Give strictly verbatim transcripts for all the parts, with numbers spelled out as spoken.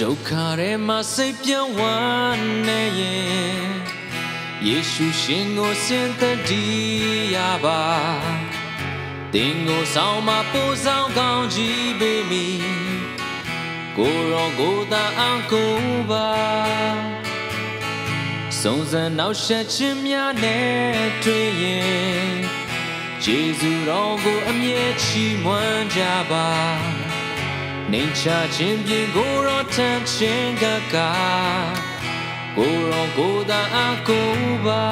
ဒုက္ခထဲမှာစိတ်ပြောင်းဝမ်းနေရင်ယေရှုရှင်ကိုစင်သက်တည်ရပါသင်ကိုဆောင်မပို့ဆောင်ကောင်းကြီးပေးမိကိုရောကိုသာအောင်ကိုပါစုံစမ်းနောက်ဆက်ခြင်းများနဲ့တွေ့ရင်ယေရှုတော်ကိုအမြဲချီးမွမ်းကြပါနေချခြင်းပြင်ကိုရောထမ်းခြင်းကကကိုရောကိုသာအကိုပါ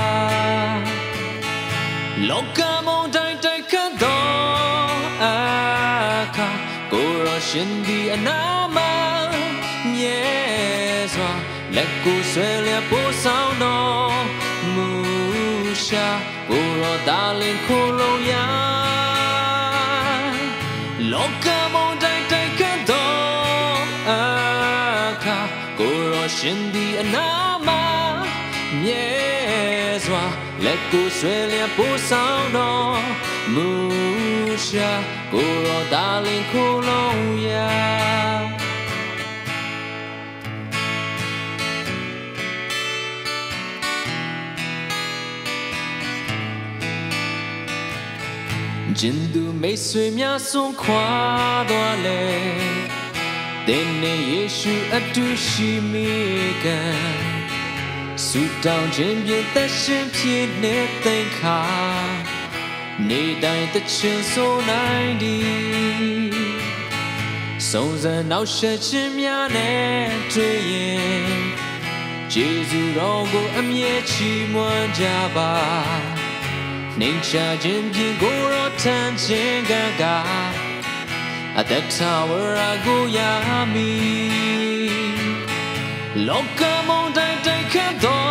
လောကမုန်တိုင်းတိုက်ခတ်သောအခါကိုရောရှင်ဒီအနာမမြဲစွာလက်ကိုဆွဲလျက်ပို့ဆောင်တော်မူရှာကိုရောဒါလင်ခိုးလုံးရလောကမုန်တိုင်းတိုက်ခတ်သောအခါကိုရောရှင်ဒီအနာမမြဲစွာလက်ကိုဆွဲလျက်ပို့ဆောင်တော်မူရှာကိုရောဒါလင်ခိုးလုံးရကျင်သူမိတ်ဆွေများစွန့်ခွာသွားလေတဲ့နေယေရှုအတူရှိမိကန်ဆူတောင်းခြင်းပြည့်သက်ရှင်ဖြစ်နေသိခါနေတိုင်းတချင်ဆိုနိုင်ဒီစုံစမ်းနောက်ဆက်ခြင်းများနဲ့တွေ့ရင်ယေရှုတော်ကိုအမြဲချီးမွမ်းကြပါနေချခြင်းပြင်ကိုရောထမ်းခြင်းကကအသက်ထာဝရကိုရမီလောကမုန်တိုင်းတိုက်ခတ်သော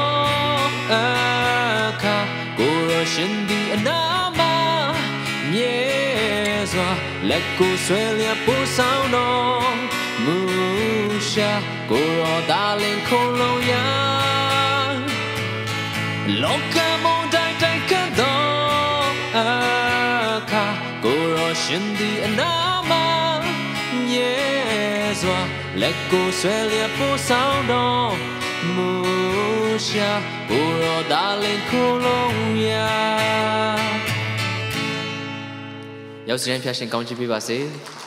အခါကိုရောရှင်ဒီအနာမမြဲစွာလက်ကိုဆွဲလျက်ပို့ဆောင်တော်မူရှာကိုရောဒါလင်ခိုးလုံးရလောကမုန်တိုင်းတိုက်ခတ်သောအခါကိုရောရှင်ဒီအနာမမြဲစွာလက်ကိုဆွဲလျက်ပို့ဆောင်တော်မူရှာကိုရောဒါလင်ခိုးလုံးရရောက်စရင်ဖျားရှင်ကောင်းချီးပေးပါစေ